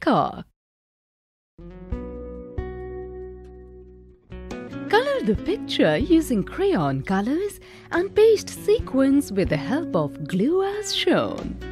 Peacock. Color the picture using crayon colors and paste sequins with the help of glue as shown.